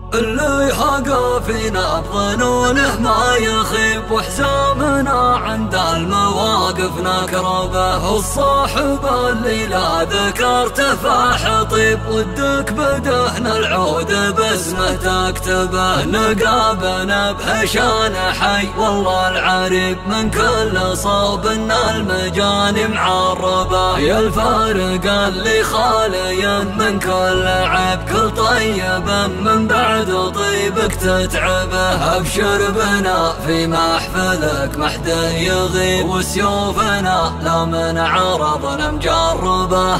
اللي حقا فينا بظنونه ما يخيب، وحزامنا عند المواقف نكربه. الصاحب اللي لا ذكرته فحطيب، ودك بدهن العود باسمه تكتبه. نقابنا بهشان حي والله العريب، من كل صوب ان المجاني معربه. يا الفارق اللي خالي من كل عيب، كل طيب من بعد طيبك تتعبه. ابشر بنا في محفلك محد يغيب، وسيوفنا لا من عرضنا مجربه.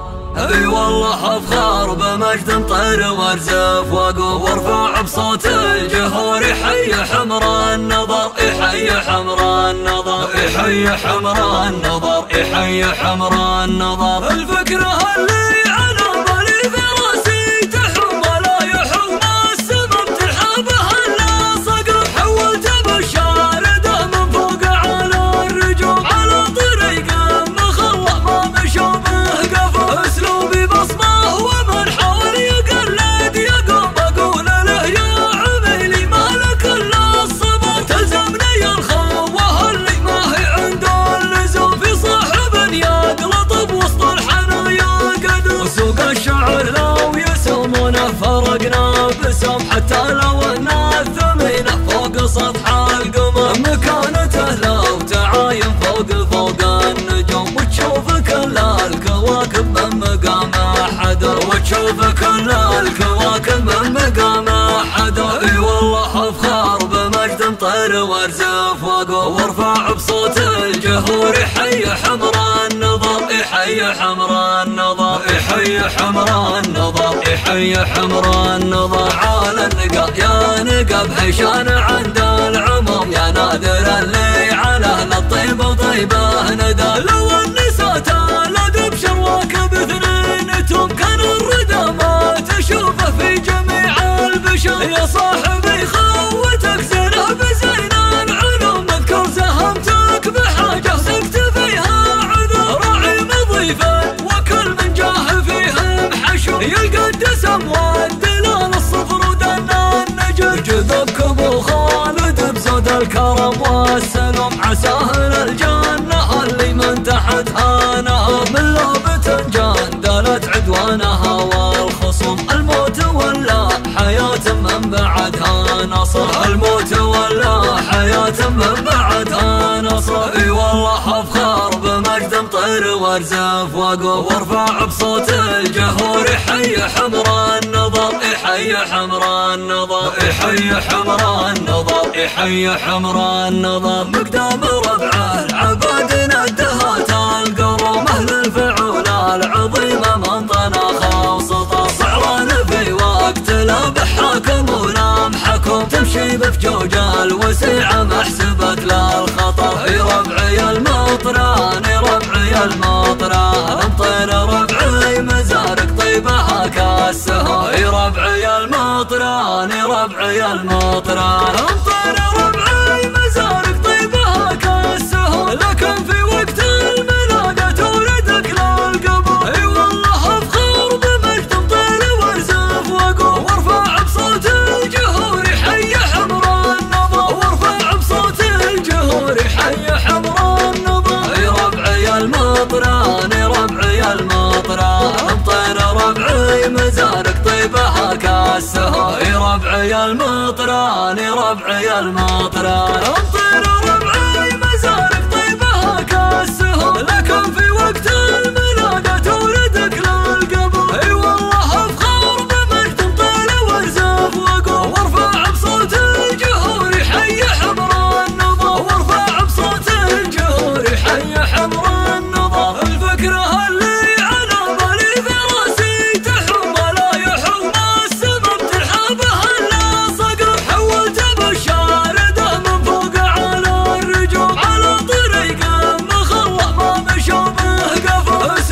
اي والله افخار بمجد طير وارزف، واقوم وارفع بصوت الجهور حي حمراء النظر، حي حمراء النظر، حي حمراء النظر، حي حمراء النظر. الفكره اللي على بالي في راسي تحوم ولا يحوم السبب ترحبها الا صقر. حولت بالشارده من فوق على الرجوم، على طريق مخلى ما مشوا به قفل. اسلوبي بصمه ومن حاول يقلد يقوم اقول له يا عميلي مالك الا الصبر. تلزمني الخوه اللي ما هي عنده اللزوم، في صاحب يقلط بوسط الحنايا قدر. وسوق الشعر لو يسمونه فرقنا بسم، حتى لو ان الثمينه فوق سطح القمر. مكانته لو تعاين فوق النجوم، وتشوف كل الكواكب من مقام احد، وتشوف كل الكواكب من مقام احد. اي والله افخار بمجد طير وارزف، واقوم وارفع بصوت الجهور حي حمراء النظر، حي حمراء النظر، حي حمراء النظر، حي حمراء النظر. على النقا يا نقا بهشان عند العموم، يا نادر اللي على اهل الطيبه وطيبه ندى. لو النساء تالد بشرواك باثنينتهم، كان الردى ما تشوفه في جميع البشر. يا صاحبي خوتك زينه بزين العلوم، اذكر ساهمتك بحاجه سكت فيها عذر. راعي مضيفه وكل من جاه فيهم حشو، يلقى الدسم والدلال الصفر ودنا النجر. جذبك ابو خالد بزود الكرم والسلام، عساه للجنه اللي من تحتها نهى. من لعبة جندلت عدوانها والخصوم، الموت ولا حياة من بعدها نصر. الموت ولا حياة من بعدها نصر. اي والله افخار بمجد طير وارزف، واقوم وارفع بصوت الجهور حي حمراء النظر، حي حمراء النظر، حي حمراء النظر، حي حمراء النظر. مقدام ربعه العباد ندهات القروم، اهل الفعول العظيمه من طناخه وسطى. صعران في وقت لا بحاكم ولا محكوم، تمشي بفجوج الوسيعه محسبك للخطر. اي ربعي المطران، ربعي المطران، انطر ربعي مزارك طيبها كالسهم. اي ربعي المطران، ربعي المطران، انطر ربعي مزارك طيبها كالسهم. لكن في وقت الملاقة توردك للقبر. اي والله افخار بمجد طير وارزف، واقوم وارفع بصوت الجهور حي حمراء النظر، وارفع بصوت الجهور حي حمراء النظر. اي ربعي المطران، ربعي المطران، انطر ربعي مزارك طيبها كالسهم. اي ربعي المطران، ربعي المطران، انطر ربعي مزارك طيبها كالسهم. لكن في وقت الملاقة توردك للقبر. اي والله افخار بمجد طير وارزف، واقوم وارفع بصوت الجهور حي حمراء النظر، وارفع بصوت الجهور حي حمراء النظر. الفكره اللي على بالي في راسي تحوم ولا يحوم السبب ترحبها الا صقر. حولت بالشارده من فوق على الرجوم، على طريق مخلى ما مشوا به قفل.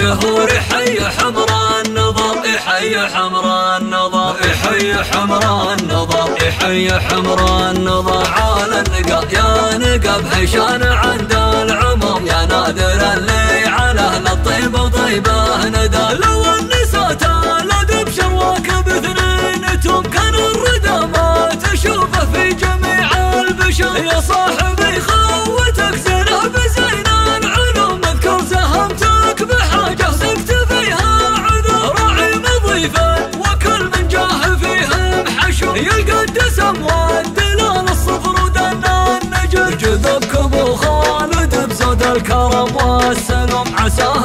الجهور حي حمراء النظر حي حمراء النظر حي حمراء النظر حي حمراء النظر على النقب يا نقب هيشان عند العموم يا نادر اللي على اهل الطيبه طيبه ندى لو النساء تالد بشرواك باثنين توم كان الردى ما تشوفه في جميع البشر يا صاحبي خوتك زينه بزين العلوم اذكر ساهمتك بحاجه سكت فيها عذر راعي مضيفه وكل من جاه فيهم حشو يلقى الدسم والدلال الصفر ودنا النجر جذبك ابو خالد بزود الكرم والسلام عساه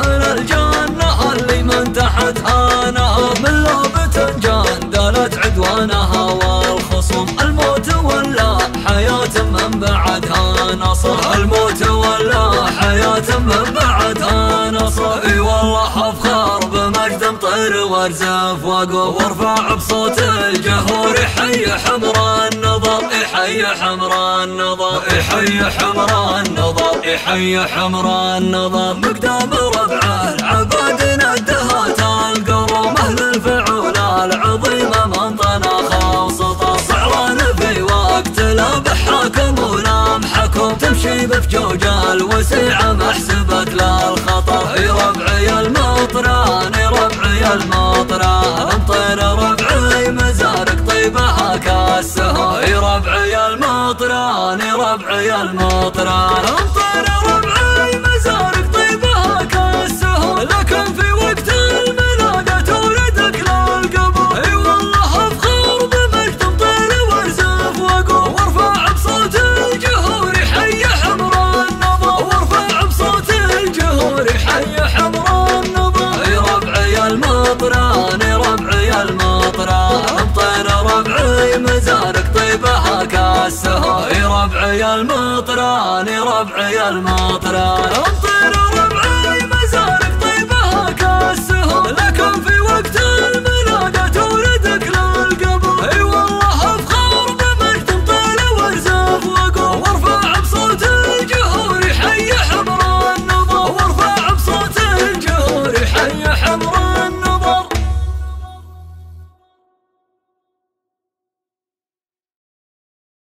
للجنه اللي من تحتها نهر من لعبة جان دالت عدوانها والخصوم الموت ولا حياة من بعدها نصر الموت ولا حياة من بعدها نصر اي والله افخر بمجد مطير وارزف واقوم وارفع بصوت الجهور حي حمراء النظر حي حمراء النظر حي حمراء النظر حي حمراء النظر مقدام ربعه عبادنا الدهات القروم اهل الفعول العظيمه من طناخه وسطى صعران في وقت لا بحاكم ولا محكم تمشي بفجوج الوسيعه محسبت للخطر يا ربعي المطران يا ربعي المطران امطر ربعي مزارك طيبها كالسهول يا ربعي المطران يا ربعي المطران امطر ربعي مزارك طيبها كالسهول لكن في وقت الميلاد تولدك للقبول اي والله افخر بمجد مطير وارزف واقوم وارفع بصوت الجهور حي حمراء النظر وارفع بصوت الجهور حي حمراء النظر يا ربعي المطران يا ربعي المطران امطر ربعي مزارك طيبها كالسهول يا ربعي المطران يا ربعي المطران امطر ربعي مزارك طيبها كالسهول لكن في وقت